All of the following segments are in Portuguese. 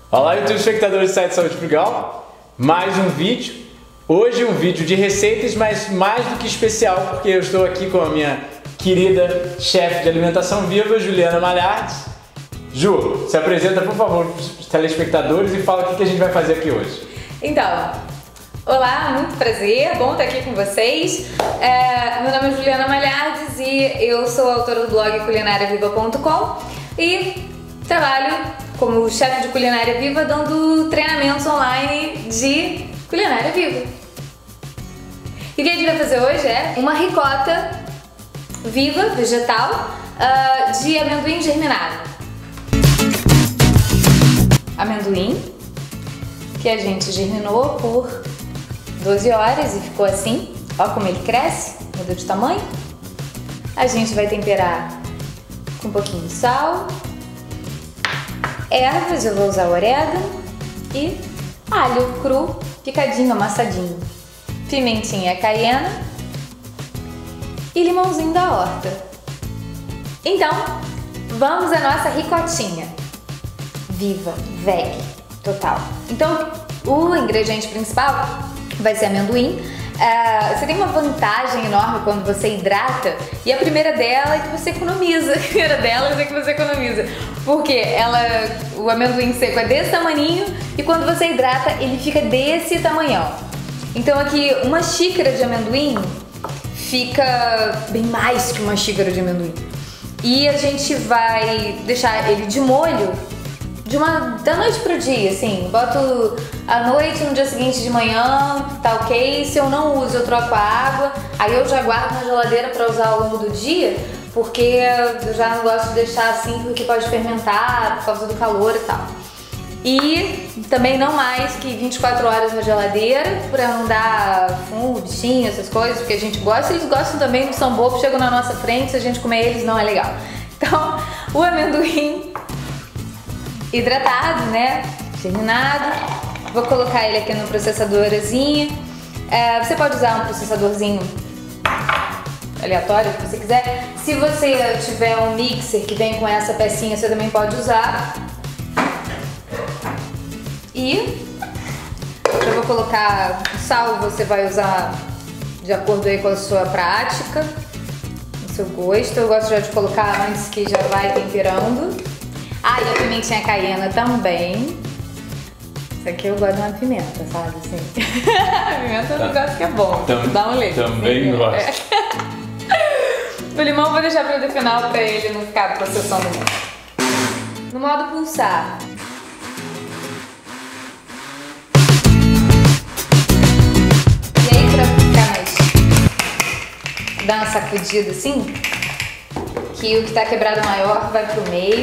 Olá, YouTube espectadores do site Saúde Frugal, mais um vídeo. Hoje um vídeo de receitas, mas mais do que especial, porque eu estou aqui com a minha querida chefe de alimentação viva, Juliana Malhardi. Ju, se apresenta por favor para os telespectadores e fala o que a gente vai fazer aqui hoje. Então, olá, muito prazer, bom estar aqui com vocês. Meu nome é Juliana Malhardi e eu sou autora do blog culinariaviva.com e trabalho como chefe de culinária viva dando treinamentos online de culinária viva. E o que a gente vai fazer hoje é uma ricota viva, vegetal, de amendoim germinado. Amendoim que a gente germinou por 12 horas e ficou assim. Ó como ele cresce, mudou de tamanho. A gente vai temperar com um pouquinho de sal, ervas, eu vou usar orégano e alho cru, picadinho, amassadinho, pimentinha caiena e limãozinho da horta. Então, vamos à nossa ricotinha viva, veg, total. Então, o ingrediente principal vai ser amendoim. Você tem uma vantagem enorme quando você hidrata, e a primeira dela é que você economiza. A primeira delas é que você economiza, porque o amendoim seco é desse tamaninho e quando você hidrata ele fica desse tamanhão. Então aqui uma xícara de amendoim fica bem mais que uma xícara de amendoim. E a gente vai deixar ele de molho da noite pro dia, assim, boto à noite, no dia seguinte de manhã, tá ok. Se eu não uso, eu troco a água, aí eu já guardo na geladeira pra usar ao longo do dia, porque eu já não gosto de deixar assim, porque pode fermentar por causa do calor e tal. E também não mais que 24 horas na geladeira, pra não dar fungo, bichinho, essas coisas, porque a gente gosta, eles gostam também, não são bobos, chegam na nossa frente, se a gente comer eles não é legal. Então, o amendoim hidratado, né, germinado, vou colocar ele aqui no processadorzinho. Você pode usar um processadorzinho aleatório que você quiser. Se você tiver um mixer que vem com essa pecinha, você também pode usar. E eu vou colocar o sal, você vai usar de acordo aí com a sua prática, o seu gosto. Eu gosto já de colocar antes que já vai temperando. Ah, e a pimentinha caiena também. Isso aqui eu gosto de uma pimenta, sabe? Assim. A pimenta eu gosto que é bom. Dá um leite. Também assim, gosto. O limão eu vou deixar para o final para ele não ficar processando muito. No modo pulsar. E aí para ficar mais... dar uma sacudida assim, que o que tá quebrado maior vai pro meio.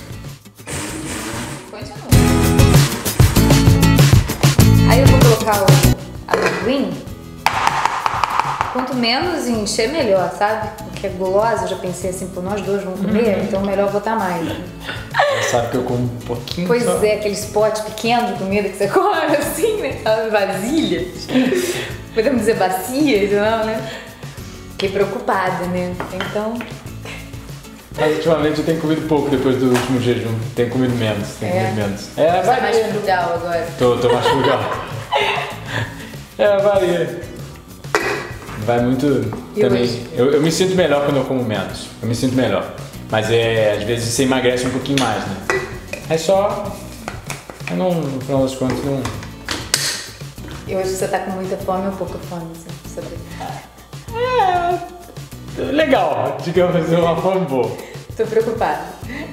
Aí eu vou colocar o amendoim. Quanto menos encher, melhor, sabe? Porque é gulosa, eu já pensei assim, pô, nós dois vamos comer, então melhor botar mais. Você sabe que eu como um pouquinho. Pois só. é, aqueles potes pequenos de comida que você come assim, né? Aquelas vasilhas. Podemos dizer bacias, não, né? Fiquei preocupada, né? Então... Mas ultimamente eu tenho comido pouco depois do último jejum. Tenho comido menos, comido menos. Tá mais frugal agora. Tô mais frugal. Varia. Vai muito também. Eu me sinto melhor quando eu como menos. Eu me sinto melhor. Mas às vezes você emagrece um pouquinho mais, né? É só... Eu não, no final das contas, não... E hoje você tá com muita fome ou pouca fome, assim, legal, digamos, uma fome boa. Tô preocupada.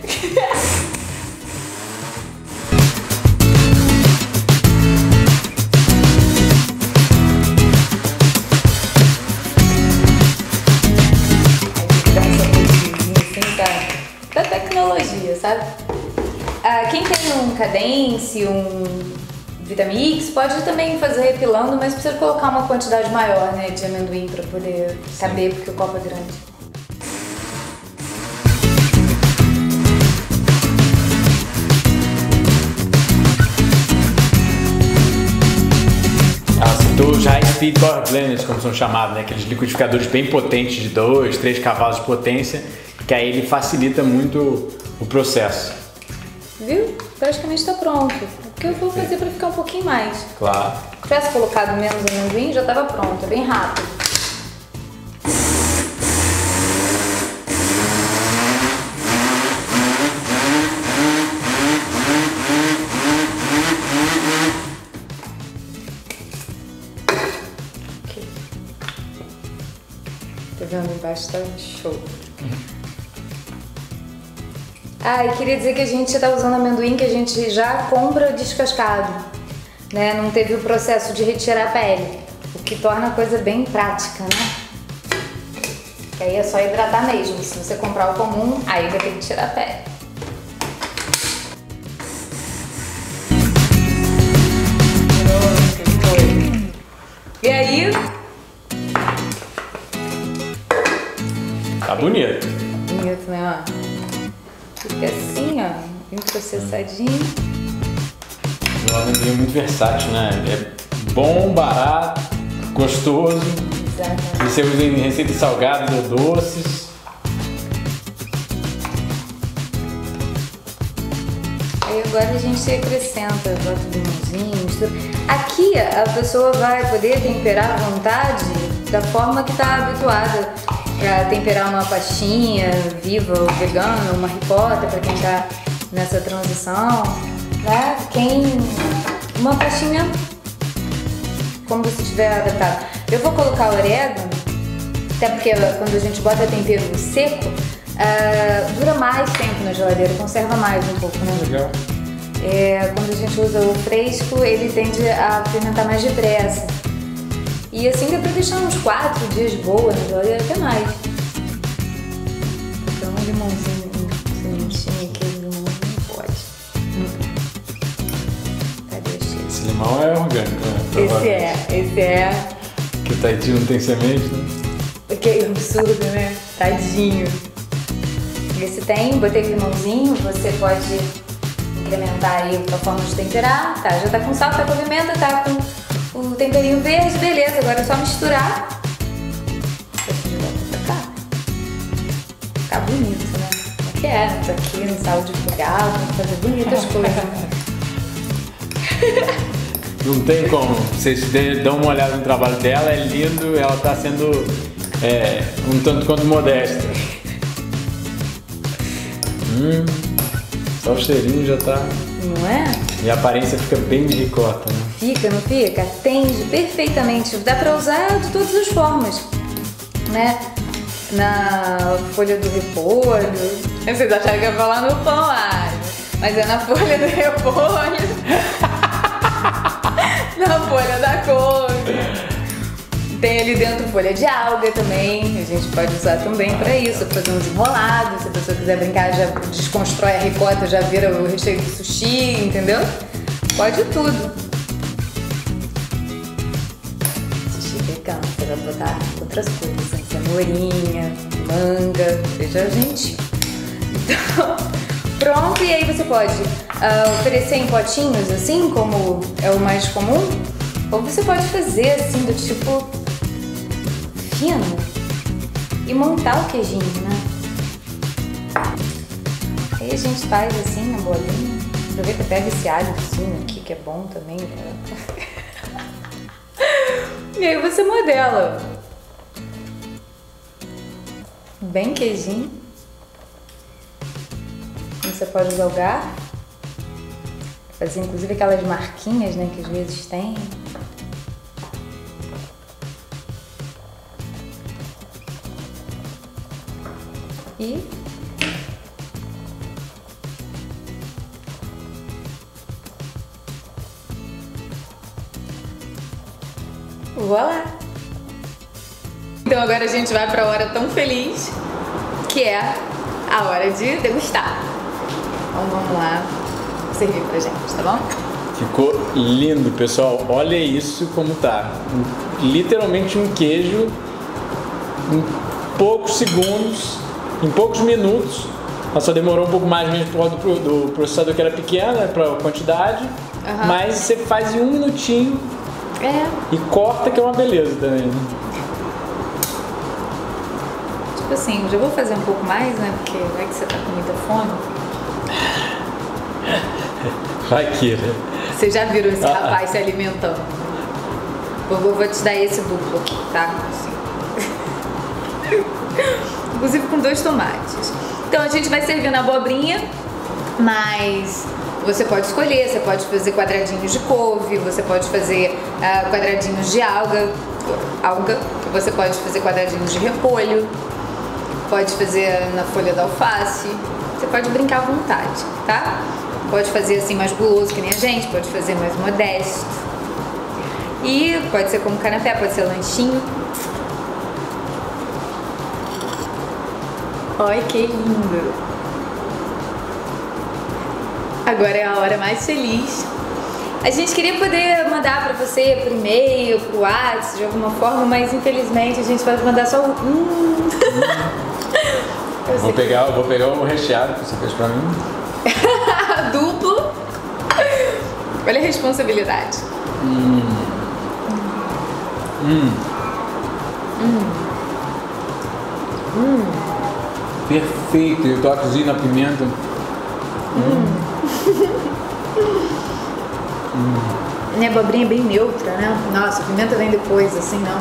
Da tecnologia, sabe? Quem tem um Cadence, um Vitamix, pode também fazer repilando, mas precisa colocar uma quantidade maior, né, de amendoim para poder caber, porque o copo é grande. Dos high speed power blenders, como são chamados, né? Aqueles liquidificadores bem potentes de 2, 3 cavalos de potência, que aí ele facilita muito o processo. Viu? Praticamente está pronto. O que eu vou fazer para ficar um pouquinho mais? Claro. Se tivesse colocado menos amendoim, já estava pronto. É bem rápido. Tá vendo? Embaixo tá show. Ah, e queria dizer que a gente tá usando amendoim que a gente já compra descascado, né? Não teve o processo de retirar a pele, o que torna a coisa bem prática, né? Que aí é só hidratar mesmo. Se você comprar o comum, aí vai ter que tirar a pele. E aí? Tá bonito. Bonito, né? Ó. Fica assim, ó, bem processadinho. O amendoim é muito versátil, né? É bom, barato, gostoso. Exatamente. Você usa em receitas salgadas ou doces. Aí agora a gente acrescenta, bota limãozinho, mistura. Aqui a pessoa vai poder temperar à vontade da forma que está habituada. Para temperar uma pastinha viva ou vegana, uma ricota para quem está nessa transição, né? Uma pastinha como você tiver adaptado. Eu vou colocar orégano, até porque quando a gente bota tempero seco, dura mais tempo na geladeira, conserva mais um pouco, né? Legal. Quando a gente usa o fresco, ele tende a fermentar mais depressa. E assim dá pra deixar uns 4 dias boa na geladeira, até mais. Então um limãozinho, sementinha, aquele limãozinho pode. Cadê o cheiro? Esse limão é orgânico, né? Esse é. Que o Tahiti não tem semente, né? Que absurdo, né? Tadinho. Esse tem, botei limãozinho, você pode incrementar aí a forma de temperar. Tá, já tá com sal, tá com pimenta, tá com o temperinho verde, beleza, agora é só misturar. Deixa eu voltar pra cá. Ficar bonito, né? O que é? Tô aqui no sala de Portugal, fazer bonitas coisas. Não tem como. Vocês dão uma olhada no trabalho dela, é lindo, ela tá sendo um tanto quanto modesta. Só o cheirinho já tá... Não é? E a aparência fica bem de ricota, né? Fica, não fica? Atende perfeitamente. Dá pra usar de todas as formas, né? Na folha do repolho. Vocês acharam que eu ia falar no pão, mas é na folha do repolho. Na folha da couve. Tem ali dentro folha de alga também. A gente pode usar também pra isso, pra fazer uns enrolados. Se a pessoa quiser brincar, já desconstrói a ricota, já vira o recheio do sushi, entendeu? Pode tudo. Sushi vegano, você vai botar outras coisas, né? Cenourinha, manga, veja, gente. Então, pronto, e aí você pode oferecer em potinhos, assim, como é o mais comum. Ou você pode fazer assim, do tipo fino e montar o queijinho, né? Aí a gente faz assim na bolinha. Aproveita e pega esse alhozinho aqui que é bom também. E aí você modela. Bem queijinho. Você pode usar o garfo. Fazer inclusive aquelas marquinhas, né, que às vezes tem. E voilá! Então agora a gente vai para a hora tão feliz, que é a hora de degustar. Então vamos lá servir pra gente, tá bom? Ficou lindo, pessoal. Olha isso como tá. Literalmente um queijo em poucos segundos, em poucos minutos. Ela só demorou um pouco mais mesmo por causa do processador que era pequeno, né, pra quantidade. Mas você faz em um minutinho e corta, que é uma beleza também. Tipo assim, eu já vou fazer um pouco mais, né? Porque vai que você tá com muita fome. Vai que, né? Vocês já viram esse rapaz se alimentando? Vou te dar esse duplo aqui, tá? Assim. Inclusive com 2 tomates. Então a gente vai servir na abobrinha, mas você pode escolher, você pode fazer quadradinhos de couve, você pode fazer quadradinhos de alga, você pode fazer quadradinhos de repolho, pode fazer na folha da alface, você pode brincar à vontade, tá? Pode fazer assim mais guloso que nem a gente, pode fazer mais modesto. E pode ser como canapé, pode ser lanchinho. Olha que lindo! Agora é a hora mais feliz. A gente queria poder mandar pra você por e-mail, pro WhatsApp, de alguma forma, mas infelizmente a gente vai mandar só um. Vou pegar o recheado que você fez pra mim. Duplo. Olha a responsabilidade. Perfeito, e o toquezinho na pimenta. Minha abobrinha é bem neutra, né? Nossa, a pimenta vem depois, assim não.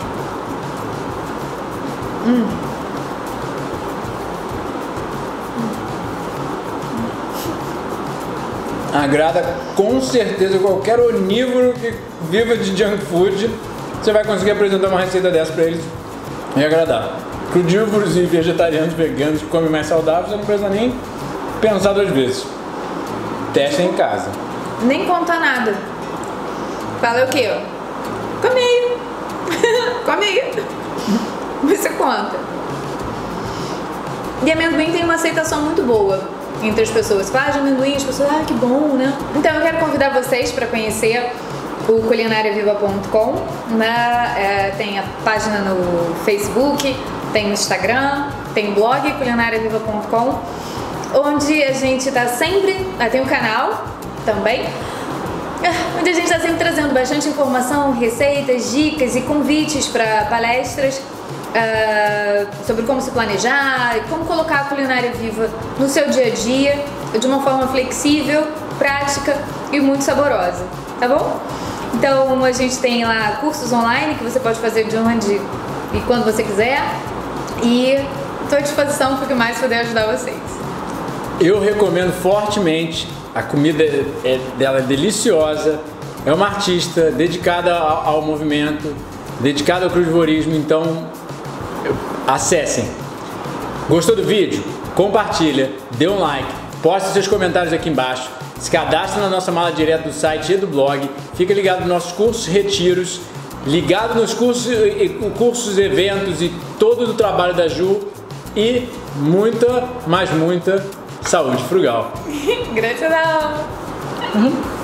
Agrada com certeza qualquer onívoro que viva de junk food. Você vai conseguir apresentar uma receita dessa pra eles e agradar. Crudívoros e vegetarianos, veganos que comem mais saudável, você não precisa nem pensar 2 vezes. Testem em casa. Nem conta nada. Fala o quê? Come aí. Come aí. Você conta. E amendoim tem uma aceitação muito boa entre as pessoas. Fala de amendoim, as pessoas, que bom, né? Então eu quero convidar vocês para conhecer o culinariaviva.com, né? Tem a página no Facebook, tem no Instagram, tem o blog culinariaviva.com, onde a gente está sempre... tem um canal também, onde a gente está sempre trazendo bastante informação, receitas, dicas e convites para palestras sobre como se planejar e como colocar a culinária viva no seu dia a dia de uma forma flexível, prática e muito saborosa, tá bom? Então a gente tem lá cursos online que você pode fazer de onde e quando você quiser, e estou à disposição para o que mais puder ajudar vocês. Eu recomendo fortemente, a comida dela é deliciosa, é uma artista dedicada ao movimento, dedicada ao crudivorismo, então acessem. Gostou do vídeo? Compartilha, dê um like, poste seus comentários aqui embaixo, se cadastre na nossa mala direta do site e do blog, fica ligado nos nossos cursos, retiros, ligado nos cursos, eventos e todo o trabalho da Ju, e muita, mas muita saúde frugal. Gratidão!